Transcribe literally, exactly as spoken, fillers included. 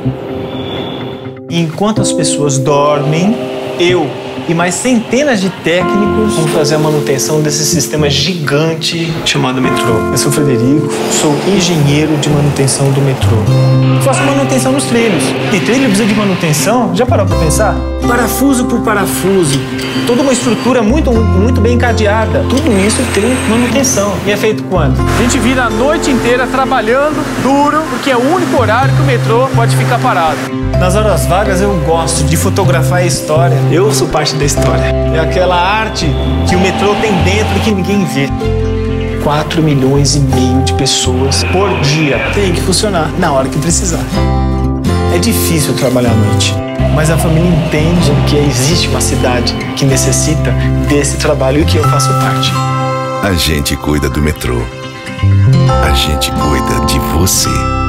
Enquanto as pessoas dormem, eu e mais centenas de técnicos vão fazer a manutenção desse sistema gigante chamado metrô. Eu sou o Frederico, sou engenheiro de manutenção do metrô. Faço manutenção nos trilhos. E trilho precisa de manutenção? Já parou para pensar? Parafuso por parafuso. Toda uma estrutura muito, muito bem encadeada. Tudo isso tem manutenção. E é feito quando? A gente vira a noite inteira trabalhando duro, porque é o único horário que o metrô pode ficar parado. Nas horas vagas eu gosto de fotografar a história. Eu sou parte da história. É aquela arte que o metrô tem dentro e que ninguém vê. quatro milhões e meio de pessoas por dia. Tem que funcionar na hora que precisar. É difícil trabalhar à noite, mas a família entende que existe uma cidade que necessita desse trabalho e que eu faço parte. A gente cuida do metrô. A gente cuida de você.